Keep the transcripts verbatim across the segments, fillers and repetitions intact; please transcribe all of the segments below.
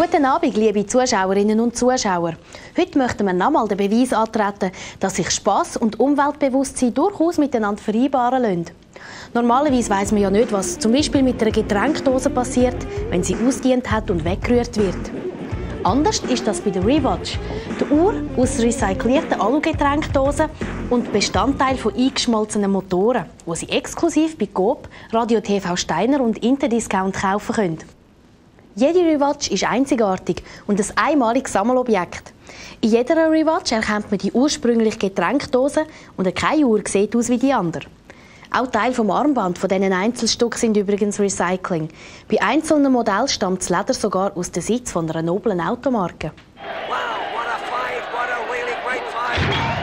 Guten Abend, liebe Zuschauerinnen und Zuschauer. Heute möchten wir nochmal den Beweis antreten, dass sich Spass und Umweltbewusstsein durchaus miteinander vereinbaren lassen. Normalerweise weiss man ja nicht, was zum Beispiel mit einer Getränkdose passiert, wenn sie ausgedient hat und weggerührt wird. Anders ist das bei der Rewatch. Die Uhr aus recycelten Alu-Getränkdosen und Bestandteil von eingeschmolzenen Motoren, die Sie exklusiv bei Coop, Radio T V Steiner und Interdiscount kaufen können. Jede Rewatch ist einzigartig und ein einmaliges Sammelobjekt. In jeder Rewatch erkennt man die ursprüngliche Getränkdose und keine Uhr sieht aus wie die andere. Auch Teile vom Armband von diesen Einzelstücken sind übrigens Recycling. Bei einzelnen Modellen stammt das Leder sogar aus dem Sitz von einer noblen Automarke. Wow, what a fight! What a really great fight!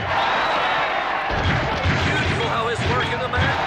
Beautiful how it's working, the man.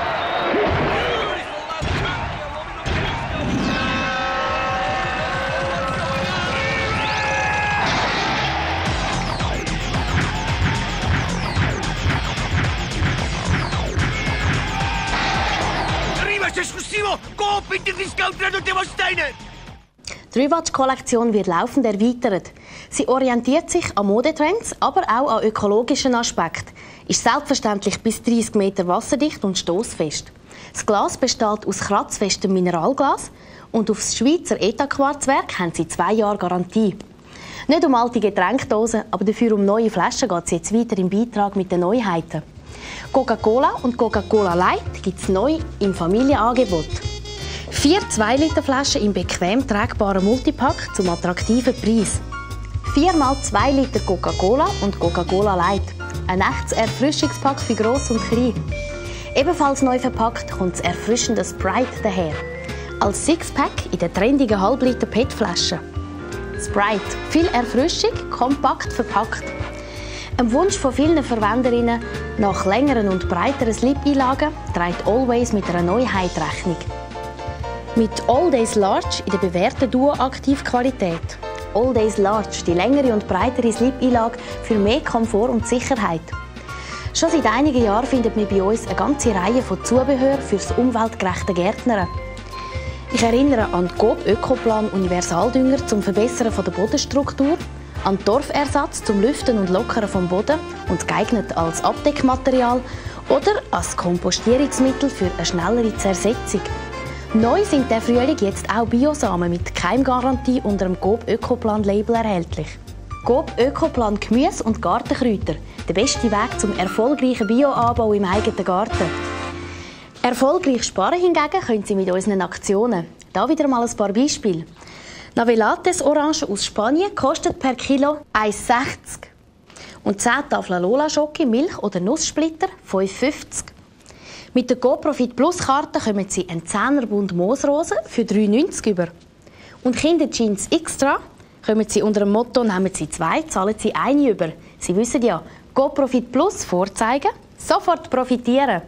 Esclusivo! Coop Interdiscount Radio T V Steiner! Die Rewatch-Kollektion wird laufend erweitert. Sie orientiert sich an Modetrends, aber auch an ökologischen Aspekten. Ist selbstverständlich bis dreißig Meter wasserdicht und stossfest. Das Glas besteht aus kratzfestem Mineralglas und auf das Schweizer ETA-Quarzwerk haben sie zwei Jahre Garantie. Nicht um alte Getränkdosen, aber dafür um neue Flaschen geht es jetzt weiter im Beitrag mit den Neuheiten. Coca-Cola und Coca-Cola Light gibt es neu im Familienangebot. Vier zwei Liter Flaschen im bequem tragbaren Multipack zum attraktiven Preis. Viermal zwei Liter Coca-Cola und Coca-Cola Light. Ein echtes Erfrischungspack für Gross und Klein. Ebenfalls neu verpackt kommt das erfrischende Sprite daher. Als Sixpack in der trendigen Halbliter P E T-Flasche. Sprite, viel Erfrischung, kompakt verpackt. Ein Wunsch von vielen Verwenderinnen nach längeren und breiteren Slip-Einlagen trägt Always mit einer Neuheit Rechnung. Mit All Days Large in der bewährten Duo-Aktiv-Qualität. All Days Large, die längere und breitere Slip-Einlage für mehr Komfort und Sicherheit. Schon seit einigen Jahren findet man bei uns eine ganze Reihe von Zubehör fürs umweltgerechte Gärtnern. Ich erinnere an Coop Ökoplan Universaldünger zum Verbessern der Bodenstruktur, an Torfersatz zum Lüften und Lockern vom Boden und geeignet als Abdeckmaterial oder als Kompostierungsmittel für eine schnellere Zersetzung. Neu sind der Frühling jetzt auch Biosamen mit Keimgarantie unter dem Coop Ökoplan Label erhältlich. Coop Ökoplan Gemüse und Gartenkräuter, der beste Weg zum erfolgreichen Bioanbau im eigenen Garten. Erfolgreich sparen hingegen können Sie mit unseren Aktionen. Da wieder mal ein paar Beispiele. Navelates Orange aus Spanien kostet per Kilo eins sechzig. Und zehn Tafeln Lola Schoki, Milch oder Nusssplitter fünf fünfzig. Mit der GoProfit Plus Karte kommen Sie einen Zehnerbund Moosrosen für drei neunzig über. Und Kinderjeans Extra kommen Sie unter dem Motto «Nehmen Sie zwei, zahlen Sie eine über». Sie wissen ja, GoProfit Plus vorzeigen, sofort profitieren.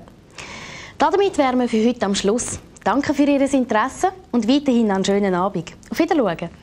Damit wären wir für heute am Schluss. Danke für Ihr Interesse und weiterhin einen schönen Abend. Auf Wiedersehen.